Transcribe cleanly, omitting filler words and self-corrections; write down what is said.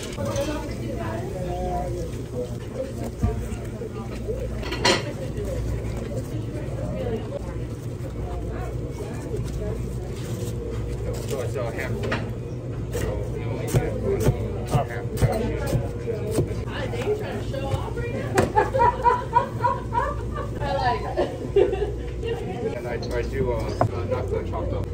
So it's all half. So you only get half. Hi, Dave, you trying to show off right now? I like it. And I do not the chopped up.